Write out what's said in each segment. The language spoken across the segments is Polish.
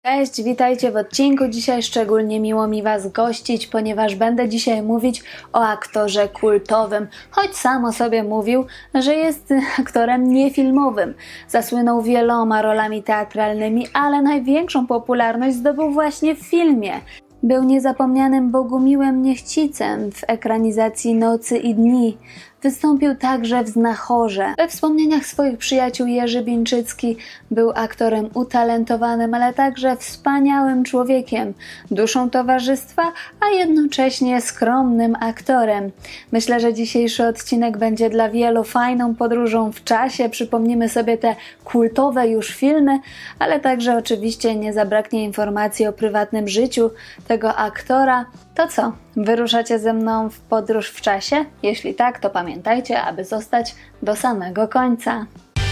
Cześć, witajcie w odcinku. Dzisiaj szczególnie miło mi Was gościć, ponieważ będę dzisiaj mówić o aktorze kultowym, choć sam o sobie mówił, że jest aktorem niefilmowym. Zasłynął wieloma rolami teatralnymi, ale największą popularność zdobył właśnie w filmie. Był niezapomnianym Bogumiłem Niechcicem w ekranizacji Nocy i Dni. Wystąpił także w Znachorze. We wspomnieniach swoich przyjaciół Jerzy Bińczycki był aktorem utalentowanym, ale także wspaniałym człowiekiem, duszą towarzystwa, a jednocześnie skromnym aktorem. Myślę, że dzisiejszy odcinek będzie dla wielu fajną podróżą w czasie. Przypomnimy sobie te kultowe już filmy, ale także oczywiście nie zabraknie informacji o prywatnym życiu tego aktora. To co? Wyruszacie ze mną w podróż w czasie? Jeśli tak, to pamiętajcie, aby zostać do samego końca.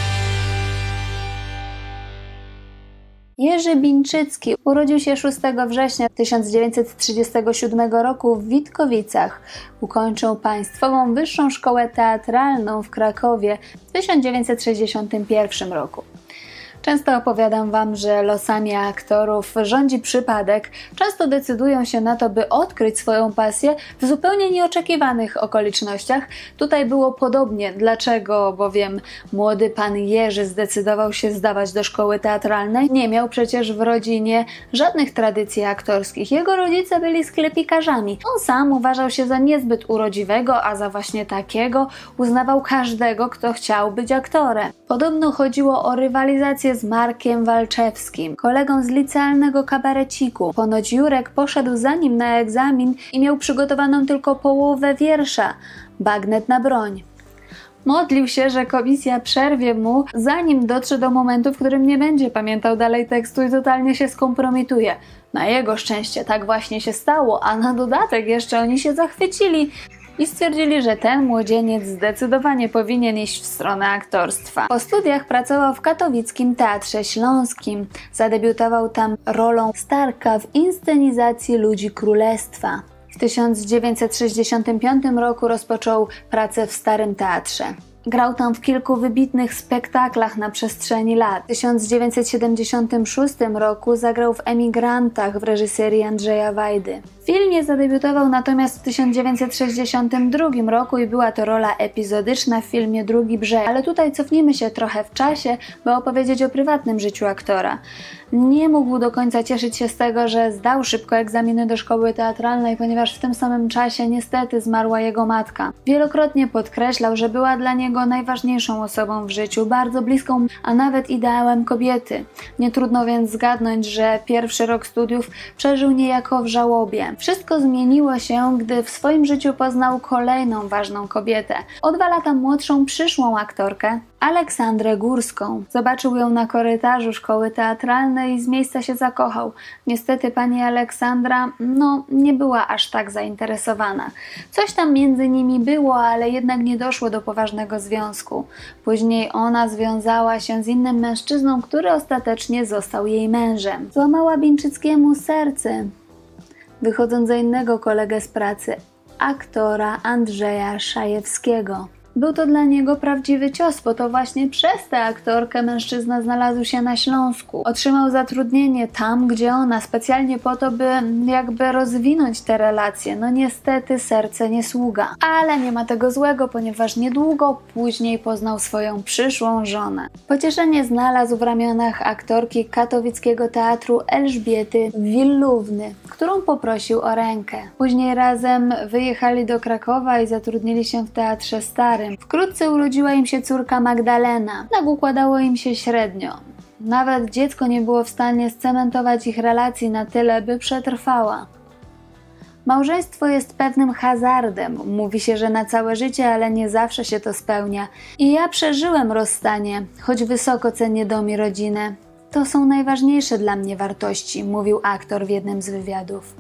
Jerzy Bińczycki urodził się 6 września 1937 roku w Witkowicach. Ukończył Państwową Wyższą Szkołę Teatralną w Krakowie w 1961 roku. Często opowiadam Wam, że losami aktorów rządzi przypadek. Często decydują się na to, by odkryć swoją pasję w zupełnie nieoczekiwanych okolicznościach. Tutaj było podobnie. Dlaczego? Bowiem młody pan Jerzy zdecydował się zdawać do szkoły teatralnej. Nie miał przecież w rodzinie żadnych tradycji aktorskich. Jego rodzice byli sklepikarzami. On sam uważał się za niezbyt urodziwego, a za właśnie takiego uznawał każdego, kto chciał być aktorem. Podobno chodziło o rywalizację z Markiem Walczewskim, kolegą z licealnego kabareciku. Ponoć Jurek poszedł za nim na egzamin i miał przygotowaną tylko połowę wiersza „Bagnet na broń”. Modlił się, że komisja przerwie mu, zanim dotrze do momentu, w którym nie będzie pamiętał dalej tekstu i totalnie się skompromituje. Na jego szczęście tak właśnie się stało, a na dodatek jeszcze oni się zachwycili i stwierdzili, że ten młodzieniec zdecydowanie powinien iść w stronę aktorstwa. Po studiach pracował w katowickim Teatrze Śląskim. Zadebiutował tam rolą Starka w inscenizacji Ludzi Królestwa. W 1965 roku rozpoczął pracę w Starym Teatrze. Grał tam w kilku wybitnych spektaklach na przestrzeni lat. W 1976 roku zagrał w Emigrantach w reżyserii Andrzeja Wajdy. W filmie zadebiutował natomiast w 1962 roku i była to rola epizodyczna w filmie Drugi Brzeg. Ale tutaj cofnijmy się trochę w czasie, by opowiedzieć o prywatnym życiu aktora. Nie mógł do końca cieszyć się z tego, że zdał szybko egzaminy do szkoły teatralnej, ponieważ w tym samym czasie niestety zmarła jego matka. Wielokrotnie podkreślał, że była dla niego najważniejszą osobą w życiu, bardzo bliską, a nawet ideałem kobiety. Nie trudno więc zgadnąć, że pierwszy rok studiów przeżył niejako w żałobie. Wszystko zmieniło się, gdy w swoim życiu poznał kolejną ważną kobietę. O 2 lata młodszą przyszłą aktorkę, Aleksandrę Górską. Zobaczył ją na korytarzu szkoły teatralnej i z miejsca się zakochał. Niestety pani Aleksandra, nie była aż tak zainteresowana. Coś tam między nimi było, ale jednak nie doszło do poważnego związku. Później ona związała się z innym mężczyzną, który ostatecznie został jej mężem. Złamała Bińczyckiemu serce, wychodząc za innego kolegę z pracy, aktora Andrzeja Szajewskiego. Był to dla niego prawdziwy cios, bo to właśnie przez tę aktorkę mężczyzna znalazł się na Śląsku. Otrzymał zatrudnienie tam, gdzie ona, specjalnie po to, by jakby rozwinąć te relacje. Niestety serce nie sługa. Ale nie ma tego złego, ponieważ niedługo później poznał swoją przyszłą żonę. Pocieszenie znalazł w ramionach aktorki katowickiego teatru Elżbiety Willówny, którą poprosił o rękę. Później razem wyjechali do Krakowa i zatrudnili się w Teatrze Starym. Wkrótce urodziła im się córka Magdalena. Tak układało im się średnio. Nawet dziecko nie było w stanie scementować ich relacji na tyle, by przetrwała. Małżeństwo jest pewnym hazardem. Mówi się, że na całe życie, ale nie zawsze się to spełnia. I ja przeżyłem rozstanie, choć wysoko cenię dom i rodzinę. To są najważniejsze dla mnie wartości, mówił aktor w jednym z wywiadów.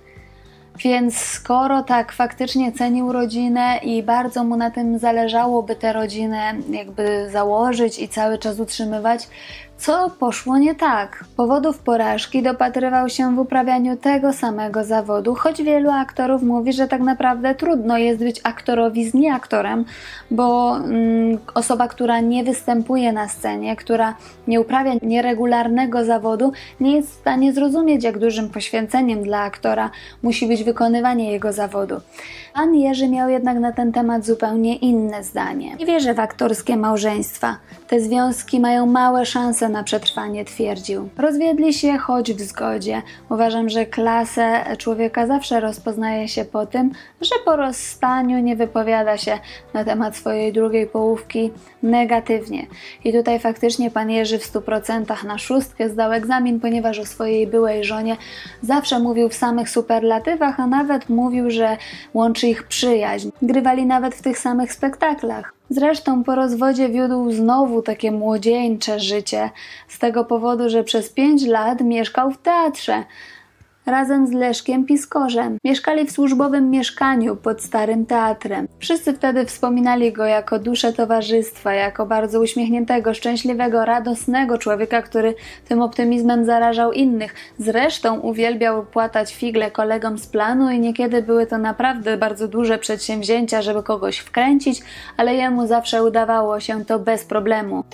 Więc skoro tak faktycznie cenił rodzinę i bardzo mu na tym zależało, by tę rodzinę jakby założyć i cały czas utrzymywać, Co poszło nie tak? Powodów porażki dopatrywał się w uprawianiu tego samego zawodu, choć wielu aktorów mówi, że tak naprawdę trudno jest być aktorowi z nieaktorem, bo osoba, która nie występuje na scenie, która nie uprawia nieregularnego zawodu, nie jest w stanie zrozumieć, jak dużym poświęceniem dla aktora musi być wykonywanie jego zawodu. Pan Jerzy miał jednak na ten temat zupełnie inne zdanie. Nie wierzę w aktorskie małżeństwa. Te związki mają małe szanse na przetrwanie, twierdził. Rozwiedli się, choć w zgodzie. Uważam, że klasę człowieka zawsze rozpoznaje się po tym, że po rozstaniu nie wypowiada się na temat swojej drugiej połówki negatywnie. I tutaj faktycznie pan Jerzy w 100% na 6 zdał egzamin, ponieważ o swojej byłej żonie zawsze mówił w samych superlatywach, a nawet mówił, że łączy ich przyjaźń. Grywali nawet w tych samych spektaklach. Zresztą po rozwodzie wiódł znowu takie młodzieńcze życie, z tego powodu, że przez 5 lat mieszkał w teatrze. Razem z Leszkiem Piskorzem. Mieszkali w służbowym mieszkaniu pod Starym Teatrem. Wszyscy wtedy wspominali go jako duszę towarzystwa, jako bardzo uśmiechniętego, szczęśliwego, radosnego człowieka, który tym optymizmem zarażał innych. Zresztą uwielbiał płatać figle kolegom z planu i niekiedy były to naprawdę bardzo duże przedsięwzięcia, żeby kogoś wkręcić, ale jemu zawsze udawało się to bez problemu.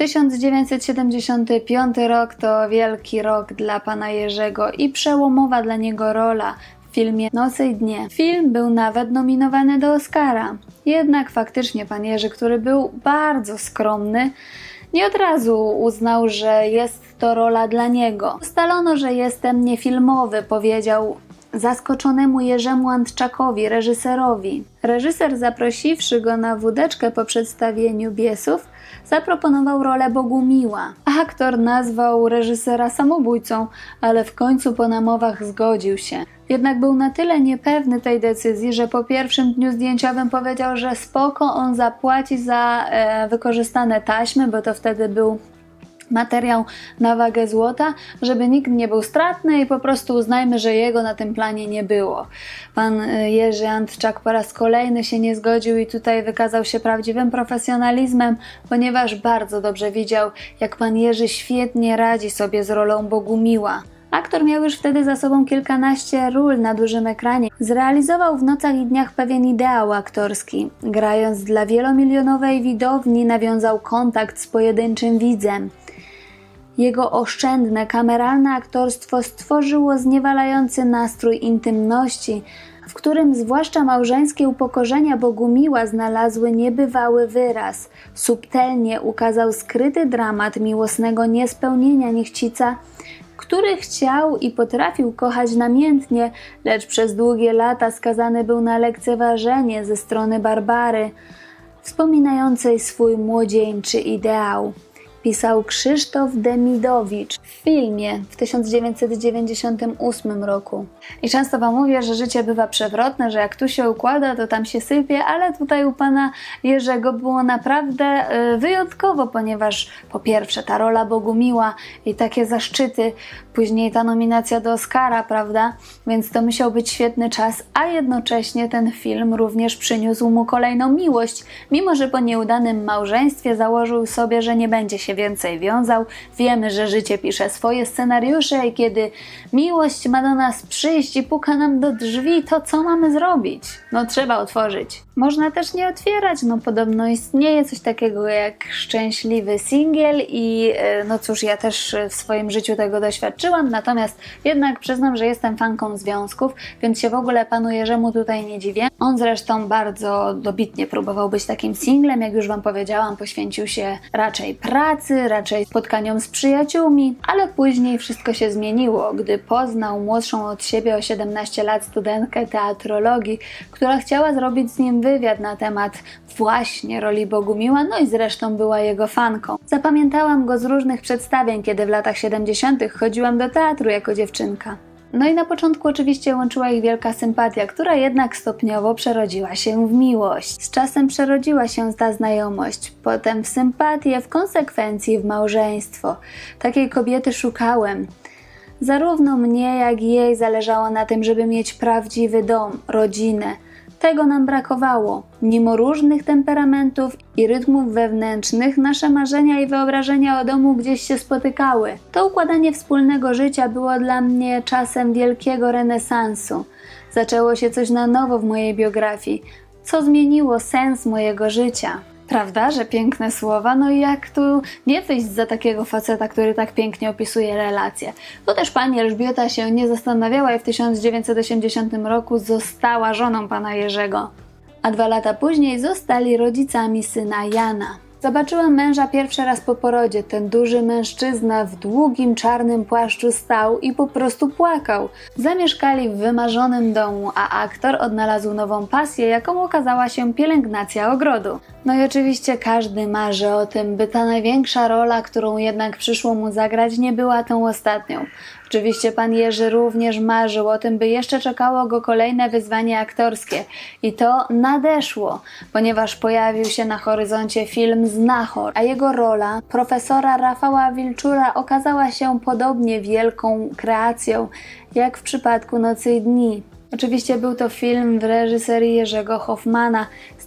1975 rok to wielki rok dla pana Jerzego i przełomowa dla niego rola w filmie Noce i dnie. Film był nawet nominowany do Oscara. Jednak faktycznie pan Jerzy, który był bardzo skromny, nie od razu uznał, że jest to rola dla niego. Ustalono, że jestem niefilmowy, powiedział zaskoczonemu Jerzemu Antczakowi, reżyserowi. Reżyser, zaprosiwszy go na wódeczkę po przedstawieniu Biesów, zaproponował rolę Bogumiła. Aktor nazwał reżysera samobójcą, ale w końcu po namowach zgodził się. Jednak był na tyle niepewny tej decyzji, że po pierwszym dniu zdjęciowym powiedział, że spoko, on zapłaci za wykorzystane taśmy, bo to wtedy był materiał na wagę złota, żeby nikt nie był stratny i po prostu uznajmy, że jego na tym planie nie było. Pan Jerzy Antczak po raz kolejny się nie zgodził i tutaj wykazał się prawdziwym profesjonalizmem, ponieważ bardzo dobrze widział, jak pan Jerzy świetnie radzi sobie z rolą Bogumiła. Aktor miał już wtedy za sobą kilkanaście ról na dużym ekranie. Zrealizował w Nocach i dniach pewien ideał aktorski. Grając dla wielomilionowej widowni, nawiązał kontakt z pojedynczym widzem. Jego oszczędne, kameralne aktorstwo stworzyło zniewalający nastrój intymności, w którym zwłaszcza małżeńskie upokorzenia Bogumiła znalazły niebywały wyraz. Subtelnie ukazał skryty dramat miłosnego niespełnienia niechcica, który chciał i potrafił kochać namiętnie, lecz przez długie lata skazany był na lekceważenie ze strony Barbary, wspominającej swój młodzieńczy ideał. Pisał Krzysztof Demidowicz w filmie w 1998 roku. I często wam mówię, że życie bywa przewrotne, że jak tu się układa, to tam się sypie, ale tutaj u pana Jerzego było naprawdę wyjątkowo, ponieważ po pierwsze ta rola Bogumiła i takie zaszczyty, później ta nominacja do Oscara, prawda? Więc to musiał być świetny czas, a jednocześnie ten film również przyniósł mu kolejną miłość, mimo że po nieudanym małżeństwie założył sobie, że nie będzie się więcej wiązał. Wiemy, że życie pisze swoje scenariusze i kiedy miłość ma do nas przyjść i puka nam do drzwi, to co mamy zrobić? No trzeba otworzyć. Można też nie otwierać, no podobno istnieje coś takiego jak szczęśliwy singiel i no cóż, ja też w swoim życiu tego doświadczyłam, natomiast jednak przyznam, że jestem fanką związków, więc się w ogóle panu Jerzemu tutaj nie dziwię. On zresztą bardzo dobitnie próbował być takim singlem, jak już wam powiedziałam, poświęcił się raczej pracy, raczej spotkaniom z przyjaciółmi, ale później wszystko się zmieniło, gdy poznał młodszą od siebie o 17 lat studentkę teatrologii, która chciała zrobić z nim wywiad na temat właśnie roli Bogumiła, no i zresztą była jego fanką. Zapamiętałam go z różnych przedstawień, kiedy w latach 70. chodziłam do teatru jako dziewczynka. No i na początku oczywiście łączyła ich wielka sympatia, która jednak stopniowo przerodziła się w miłość. Z czasem przerodziła się ta znajomość, potem w sympatię, w konsekwencji w małżeństwo. Takiej kobiety szukałem. Zarówno mnie, jak i jej zależało na tym, żeby mieć prawdziwy dom, rodzinę. Tego nam brakowało. Mimo różnych temperamentów i rytmów wewnętrznych, nasze marzenia i wyobrażenia o domu gdzieś się spotykały. To układanie wspólnego życia było dla mnie czasem wielkiego renesansu. Zaczęło się coś na nowo w mojej biografii, co zmieniło sens mojego życia. Prawda, że piękne słowa? No i jak tu nie wyjść za takiego faceta, który tak pięknie opisuje relacje? Tu też pani Elżbieta się nie zastanawiała i w 1980 roku została żoną pana Jerzego. A 2 lata później zostali rodzicami syna Jana. Zobaczyłam męża pierwszy raz po porodzie. Ten duży mężczyzna w długim czarnym płaszczu stał i po prostu płakał. Zamieszkali w wymarzonym domu, a aktor odnalazł nową pasję, jaką okazała się pielęgnacja ogrodu. No i oczywiście każdy marzy o tym, by ta największa rola, którą jednak przyszło mu zagrać, nie była tą ostatnią. Oczywiście pan Jerzy również marzył o tym, by jeszcze czekało go kolejne wyzwanie aktorskie. I to nadeszło, ponieważ pojawił się na horyzoncie film Znachor, a jego rola profesora Rafała Wilczura okazała się podobnie wielką kreacją, jak w przypadku Nocy i Dni. Oczywiście był to film w reżyserii Jerzego Hoffmana z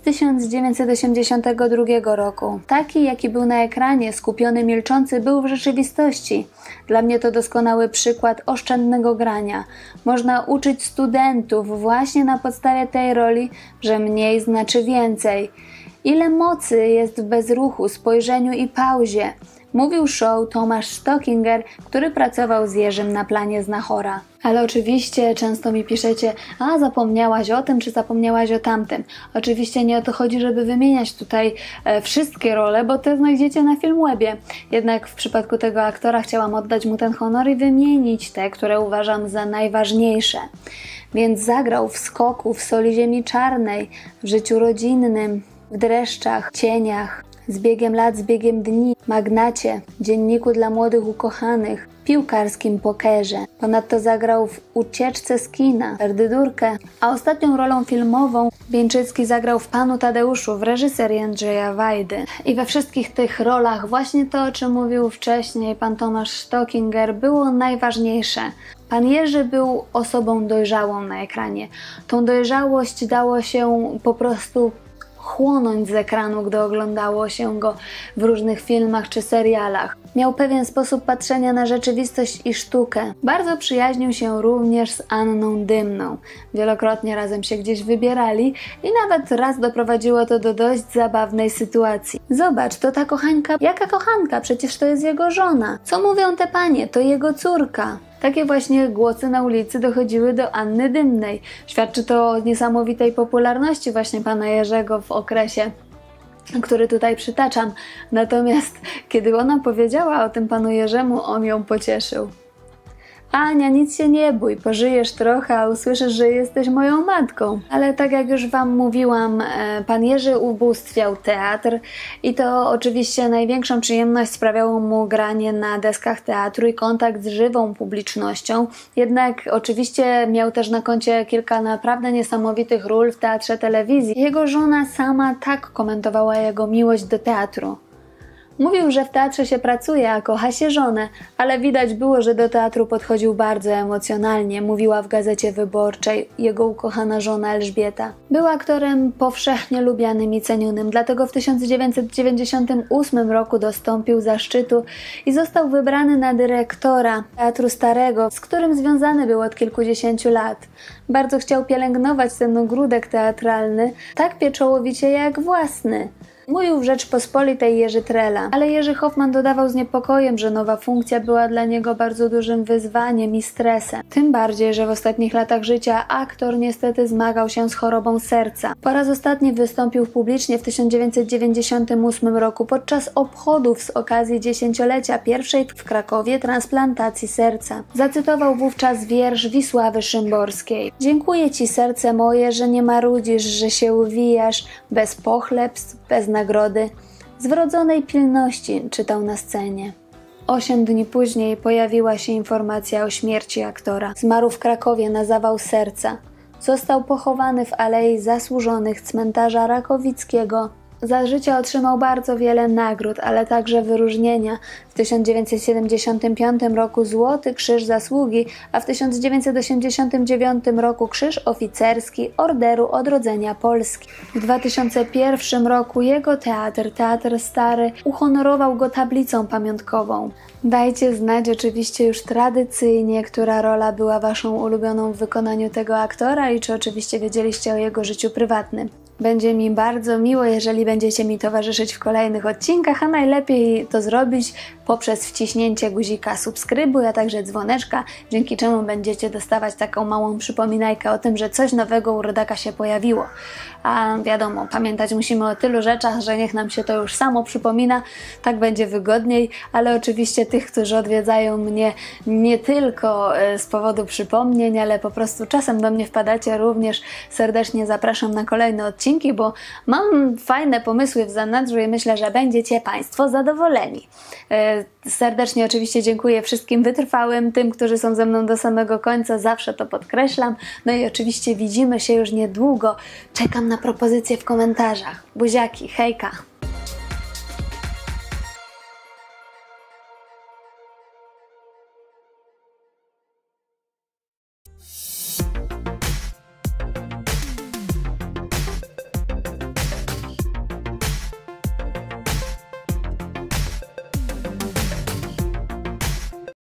1982 roku. Taki, jaki był na ekranie, skupiony, milczący, był w rzeczywistości. Dla mnie to doskonały przykład oszczędnego grania. Można uczyć studentów właśnie na podstawie tej roli, że mniej znaczy więcej. Ile mocy jest w bezruchu, spojrzeniu i pauzie. Mówił show Tomasz Stockinger, który pracował z Jerzym na planie Znachora. Ale oczywiście często mi piszecie, a zapomniałaś o tym, czy zapomniałaś o tamtym. Oczywiście nie o to chodzi, żeby wymieniać tutaj wszystkie role, bo te znajdziecie na Filmwebie. Jednak w przypadku tego aktora chciałam oddać mu ten honor i wymienić te, które uważam za najważniejsze. Więc zagrał w Skoku, w Soli Ziemi Czarnej, w Życiu rodzinnym, w Dreszczach, Cieniach, Z biegiem lat, z biegiem dni, Magnacie, Dzienniku dla młodych ukochanych, Piłkarskim pokerze. Ponadto zagrał w Ucieczce z kina, Perdydurkę, a ostatnią rolą filmową Bieńczycki zagrał w Panu Tadeuszu w reżyserii Andrzeja Wajdy. I we wszystkich tych rolach właśnie to, o czym mówił wcześniej pan Tomasz Stockinger, było najważniejsze. Pan Jerzy był osobą dojrzałą na ekranie. Tą dojrzałość dało się po prostu chłonąć z ekranu, gdy oglądało się go w różnych filmach czy serialach. Miał pewien sposób patrzenia na rzeczywistość i sztukę. Bardzo przyjaźnił się również z Anną Dymną. Wielokrotnie razem się gdzieś wybierali i nawet raz doprowadziło to do dość zabawnej sytuacji. Zobacz, to ta kochanka. Jaka kochanka? Przecież to jest jego żona. Co mówią te panie? To jego córka. Takie właśnie głosy na ulicy dochodziły do Anny Dymnej. Świadczy to o niesamowitej popularności właśnie pana Jerzego w okresie, który tutaj przytaczam. Natomiast kiedy ona powiedziała o tym panu Jerzemu, on ją pocieszył. Ania, nic się nie bój, pożyjesz trochę, a usłyszysz, że jesteś moją matką. Ale tak jak już wam mówiłam, pan Jerzy ubóstwiał teatr i to oczywiście największą przyjemność sprawiało mu granie na deskach teatru i kontakt z żywą publicznością. Jednak oczywiście miał też na koncie kilka naprawdę niesamowitych ról w teatrze telewizji. Jego żona sama tak komentowała jego miłość do teatru. Mówił, że w teatrze się pracuje, a kocha się żonę, ale widać było, że do teatru podchodził bardzo emocjonalnie, mówiła w Gazecie Wyborczej jego ukochana żona Elżbieta. Był aktorem powszechnie lubianym i cenionym, dlatego w 1998 roku dostąpił zaszczytu i został wybrany na dyrektora Teatru Starego, z którym związany był od kilkudziesięciu lat. Bardzo chciał pielęgnować ten ogródek teatralny, tak pieczołowicie jak własny. Mówił w Rzeczpospolitej Jerzy Trela, ale Jerzy Hoffman dodawał z niepokojem, że nowa funkcja była dla niego bardzo dużym wyzwaniem i stresem. Tym bardziej, że w ostatnich latach życia aktor niestety zmagał się z chorobą serca. Po raz ostatni wystąpił publicznie w 1998 roku podczas obchodów z okazji dziesięciolecia pierwszej w Krakowie transplantacji serca. Zacytował wówczas wiersz Wisławy Szymborskiej. Dziękuję ci, serce moje, że nie marudzisz, że się uwijasz, bez pochlebstw, bez nagrody, z wrodzonej pilności, czytał na scenie. 8 dni później pojawiła się informacja o śmierci aktora. Zmarł w Krakowie na zawał serca. Został pochowany w Alei Zasłużonych cmentarza Rakowickiego Za życie otrzymał bardzo wiele nagród, ale także wyróżnienia. W 1975 roku Złoty Krzyż Zasługi, a w 1989 roku Krzyż Oficerski Orderu Odrodzenia Polski. W 2001 roku jego Teatr Stary, uhonorował go tablicą pamiątkową. Dajcie znać oczywiście już tradycyjnie, która rola była waszą ulubioną w wykonaniu tego aktora i czy oczywiście wiedzieliście o jego życiu prywatnym. Będzie mi bardzo miło, jeżeli będziecie mi towarzyszyć w kolejnych odcinkach, a najlepiej to zrobić poprzez wciśnięcie guzika subskrybuj, a także dzwoneczka, dzięki czemu będziecie dostawać taką małą przypominajkę o tym, że coś nowego u Rodaka się pojawiło. A wiadomo, pamiętać musimy o tylu rzeczach, że niech nam się to już samo przypomina, tak będzie wygodniej, ale oczywiście tych, którzy odwiedzają mnie nie tylko z powodu przypomnień, ale po prostu czasem do mnie wpadacie, również serdecznie zapraszam na kolejne odcinki, bo mam fajne pomysły w zanadrzu i myślę, że będziecie Państwo zadowoleni. Serdecznie oczywiście dziękuję wszystkim wytrwałym, tym, którzy są ze mną do samego końca, zawsze to podkreślam. No i oczywiście widzimy się już niedługo. Czekam na propozycje w komentarzach. Buziaki, hejka!